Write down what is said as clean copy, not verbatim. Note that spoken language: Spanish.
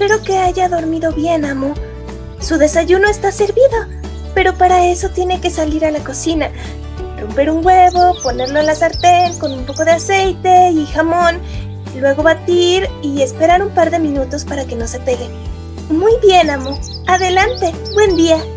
Espero que haya dormido bien, amo. Su desayuno está servido, pero para eso tiene que salir a la cocina, romper un huevo, ponerlo en la sartén con un poco de aceite y jamón, luego batir y esperar un par de minutos para que no se pegue. Muy bien, amo. Adelante. Buen día.